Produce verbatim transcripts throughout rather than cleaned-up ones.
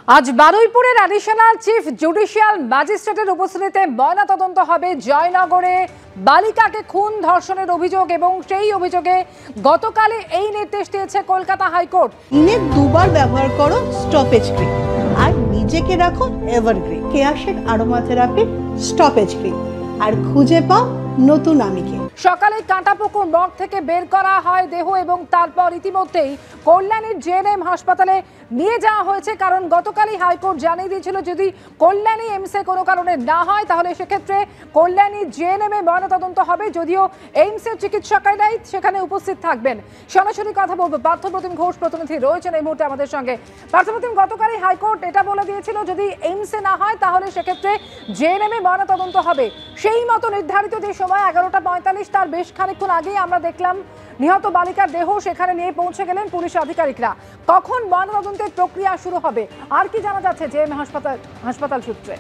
আজ বারুইপুরের additional chief judicial ম্যাজিস্ট্রেটের উপস্থিতিতে ময়নাতদন্ত হবে জয়নগরে বালিকাকে খুন ধর্ষণের অভিযোগ এবং সেই অভিযোগে গতকালই এই নির্দেশ দিয়েছে কলকাতা হাইকোর্ট। দিনে দুবার ব্যবহার করো স্টপেজ ক্রিম আর নিজেকে রাখো evergreen কেয়াশেড aroma therapy stoppage cream আর খুঁজে পাও নতুন আমিকে। সকালে কাঁটাপুকুর মর্গ থেকে বের করা হয় দেহ এবং তারপর ইতিমধ্যেই কল্যাণীর জেএনএম হাসপাতালে নিয়ে যাওয়া হয়েছে, কারণ গতকালই হাইকোর্ট জানিয়ে দিয়েছিল যদি কল্যাণী এমসে কোনো কারণে না হয় তাহলে সেক্ষেত্রে কল্যাণী জেএনএম এ ময়নাতদন্ত হবে, যদিও এইমসের চিকিৎসকেরাই সেখানে উপস্থিত থাকবেন। সরাসরি কথা বলবো, পার্থপ্রতিম ঘোষ প্রতিনিধি রয়েছেন এই মুহূর্তে আমাদের সঙ্গে। পার্থপ্রতিম, গতকালই হাইকোর্ট এটা বলে দিয়েছিল যদি এইমসে না হয় তাহলে সেক্ষেত্রে জেএনএম এ ময়নাতদন্ত হবে। সেই মতো নির্ধারিত যে সময় এগারোটা পঁয়তাল্লিশ তার বেশ খানিকক্ষণ আগেই আমরা দেখলাম নিহত বালিকার দেহ সেখানে নিয়ে পৌঁছে গেলেন পুলিশ আধিকারিকরা। কখন ময়নাতদন্তের প্রক্রিয়া শুরু হবে আর কি জানা যাচ্ছে জেএম হাসপাতাল হাসপাতাল সূত্রে?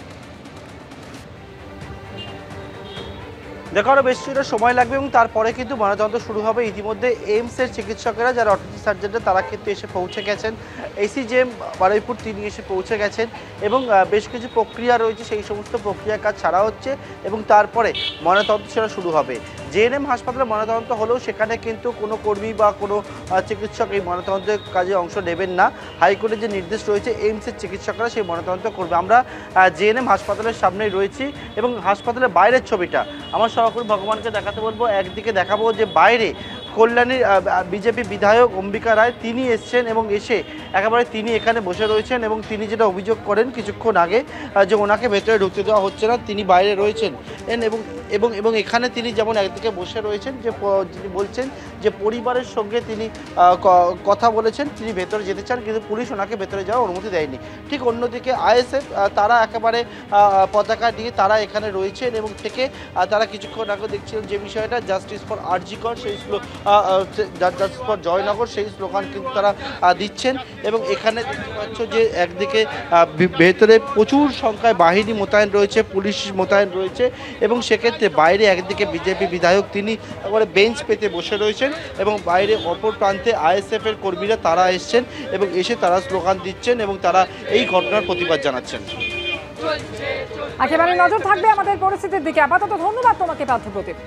দেখো আরও বেশ কিছুটা সময় লাগবে এবং তারপরে কিন্তু ময়নাতদন্ত শুরু হবে। ইতিমধ্যে এইমসের চিকিৎসকেরা যারা অর্থোপেডিক সার্জনরা তারা কিন্তু এসে পৌঁছে গেছেন। এসিজেএম বারুইপুর তিনি এসে পৌঁছে গেছেন এবং বেশ কিছু প্রক্রিয়া রয়েছে, সেই সমস্ত প্রক্রিয়া কাজ ছাড়া হচ্ছে এবং তারপরে ময়নাতদন্ত সেটা শুরু হবে। জেএনএম হাসপাতালে ময়নাতদন্ত হলেও সেখানে কিন্তু কোনো কর্মী বা কোনো চিকিৎসক এই ময়নাতদন্তের কাজে অংশ নেবেন না। হাইকোর্টের যে নির্দেশ রয়েছে এইমসের চিকিৎসকরা সেই ময়নাতদন্ত করবে। আমরা জেএনএম হাসপাতালের সামনেই রয়েছি এবং হাসপাতালের বাইরের ছবিটা আমার সহকর্মী ভগবানকে দেখাতে বলবো। একদিকে দেখাবো যে বাইরে কল্যাণীর বিজেপি বিধায়ক অম্বিকা রায় তিনি এসছেন এবং এসে একেবারে তিনি এখানে বসে রয়েছেন এবং তিনি যেটা অভিযোগ করেন কিছুক্ষণ আগে যে ওনাকে ভেতরে ঢুকতে দেওয়া হচ্ছে না, তিনি বাইরে রয়েছেন এবং এবং এবং এখানে তিনি যেমন একদিকে বসে রয়েছেন যে যিনি বলছেন যে পরিবারের সঙ্গে তিনি কথা বলেছেন, তিনি ভেতরে যেতে চান কিন্তু পুলিশ ওনাকে ভেতরে যাওয়ার অনুমতি দেয়নি। ঠিক অন্যদিকে আইএসএফ তারা একেবারে পতাকা নিয়ে তারা এখানে রয়েছেন এবং থেকে তারা কিছুক্ষণ আগে দেখছিলেন যে বিষয়টা জাস্টিস ফর আরজি কর সেই জাস্টিস ফর জয়নগর সেই স্লোগান কিন্তু তারা দিচ্ছেন এবং এখানে দেখতে পাচ্ছ যে একদিকে ভেতরে প্রচুর সংখ্যায় বাহিনী মোতায়েন রয়েছে, পুলিশ মোতায়েন রয়েছে এবং সেক্ষেত্রে বাইরে একদিকে বিজেপি বিধায়ক তিনি একেবারে বেঞ্চ পেতে বসে রয়েছেন এবং বাইরে অপর প্রান্তে আইএসএফ এর কর্মীরা তারা এসছেন এবং এসে তারা স্লোগান দিচ্ছেন এবং তারা এই ঘটনার প্রতিবাদ জানাচ্ছেন। একেবারে নজর থাকবে আমাদের পরিস্থিতির দিকে। আপাতত ধন্যবাদ তোমাকে পার্থপ্রতিম।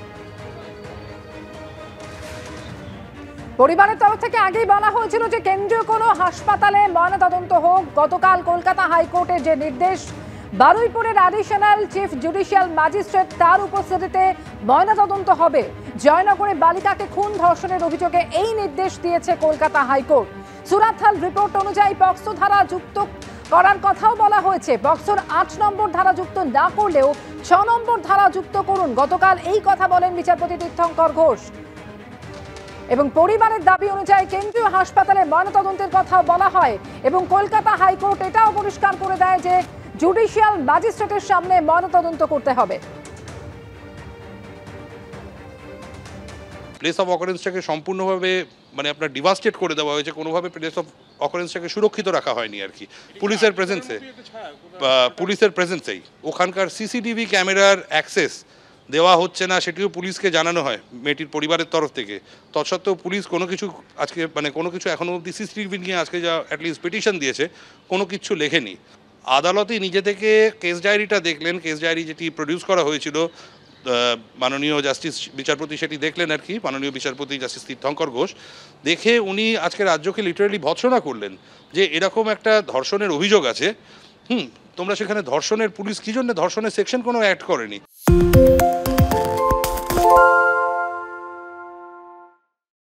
পরিবারের তরফ থেকে আগেই বলা হয়েছিল যে কেন্দ্রীয় কোনো হাসপাতালে ময়নাতদন্ত হোক। গতকাল কলকাতা হাইকোর্টের যে নির্দেশ বারুইপুরের অ্যাডিশনাল চিফ জুডিশিয়াল ম্যাজিস্ট্রেট তার উপস্থিতিতে ময়নাতদন্ত হবে। জয়নগরে বালিকাকে খুন ধর্ষণের অভিযোগে এই নির্দেশ দিয়েছে কলকাতা হাইকোর্ট। সুরাতহাল রিপোর্ট অনুযায়ী পক্সো ধারা যুক্ত করার কথাও বলা হয়েছে। পক্সোর আট নম্বর ধারা যুক্ত না করলেও ছ নম্বর ধারা যুক্ত করুন। গতকাল এই কথা বলেন বিচারপতি তীর্থঙ্কর ঘোষ এবং পরিবারের দাবি অনুযায়ী কেন্দ্রীয় হাসপাতালে ময়নাতদন্তের কথা বলা হয় এবং কলকাতা হাইকোর্ট এটাও পরিষ্কার করে দেয় যে জুডিশিয়াল ম্যাজিস্ট্রেটের সামনে ময়নাতদন্ত করতে হবে। প্লেস অফ অকারেন্সটাকে সম্পূর্ণভাবে মানে আপনার ডিভাস্টেট করে দেওয়া হয়েছে, কোনোভাবে প্লেস অফ অকারেন্সটাকে সুরক্ষিত রাখা হয়নি আর কি পুলিশের প্রেজেন্সে পুলিশের প্রেজেন্সেই ওখানকার সিসিটিভি ক্যামেরার অ্যাক্সেস দেওয়া হচ্ছে না, সেটিও পুলিশকে জানানো হয় মেয়েটির পরিবারের তরফ থেকে। তৎসত্ত্বেও পুলিশ কোনো কিছু আজকে মানে কোনো কিছু এখনও অবধি সিসিটিভি নিয়ে আজকে যা অ্যাটলিস্ট পিটিশন দিয়েছে কোনো কিছু লেখেনি। আদালতই নিজে থেকে কেস ডায়েরিটা দেখলেন, কেস ডায়েরি যেটি প্রডিউস করা হয়েছিল মাননীয় জাস্টিস বিচারপতি সেটি দেখলেন আর কি, মাননীয় বিচারপতি জাস্টিস তীর্থঙ্কর ঘোষ। দেখে উনি আজকে রাজ্যকে লিটারেলি ভৎসনা করলেন যে এরকম একটা ধর্ষণের অভিযোগ আছে, হুম তোমরা সেখানে ধর্ষণের পুলিশ কী জন্য ধর্ষণের সেকশন কোনো অ্যাড করেনি।